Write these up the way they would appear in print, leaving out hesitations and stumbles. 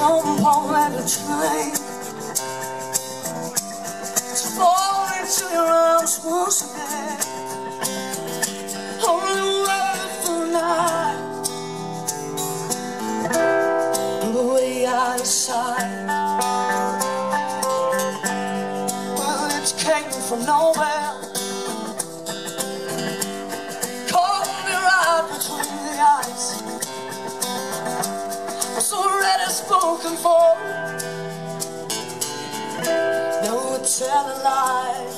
don't want to train to fall into your arms once again. Only wonderful night, the way I decide. Well, it came from nowhere, caught me right between the eyes. I'm so ready, spoken for. No telling lies.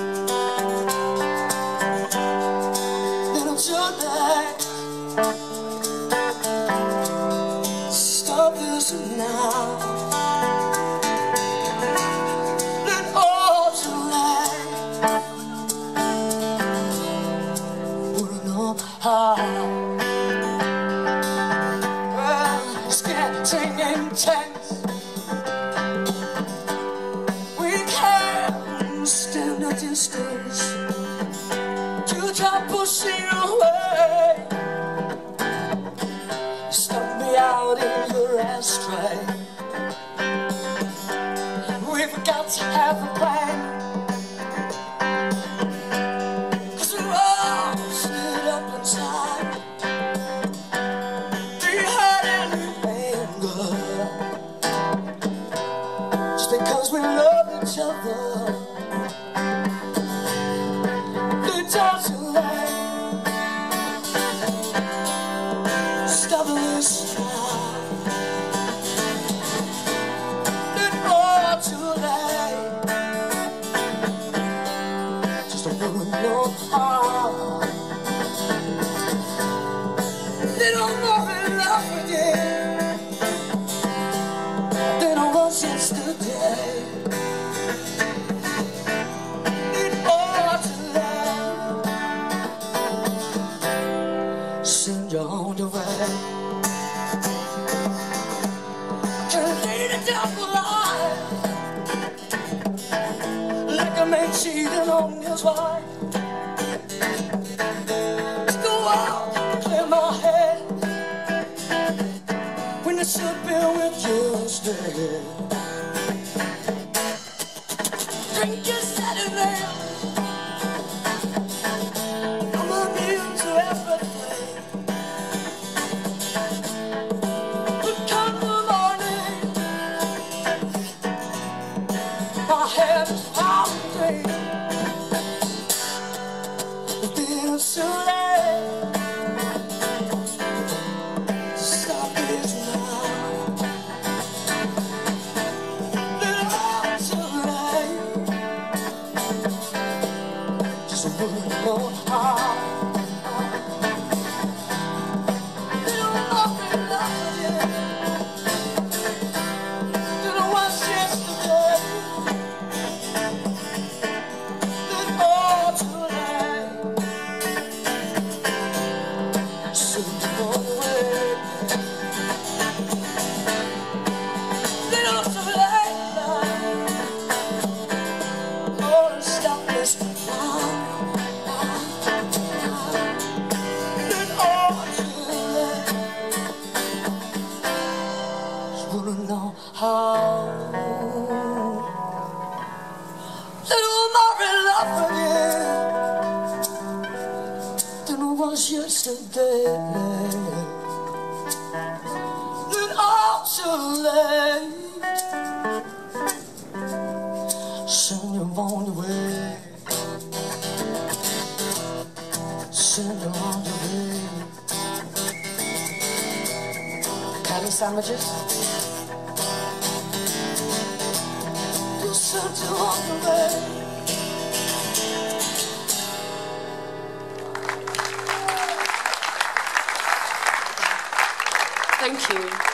Little too late. Stop this now. Little all too late. Wouldn't know how. Well, it's getting intense. We can't stand a distance. You try pushing away. Stuck me out in your ashtray. We've got to have a plan, 'cause we're all split up inside. We hurt and we anger, just because we love each other. The time's too late. Stop this now. It's all too late. Just a woman no heart. They don't more in love again than I was yesterday. It's all too late. Send you on your way. Can't lead a double life, like a man cheating on his wife. To go out and clear my head when I should be with you instead. Drink your Saturday. I'm immune to everything. But come the morning, my head is pounding. It's too late. Stop it now. It's too late. Just a little more heart. Little more in love again than I was yesterday. It's all too late. Soon go away. Little too late now. Oh, stop this now. It's all too late. Just wanna know how. Little more in love again than I was yesterday. Then all too late. Send you on your way. Send you on your way. Patty sandwiches. You send you on your way. Thank you.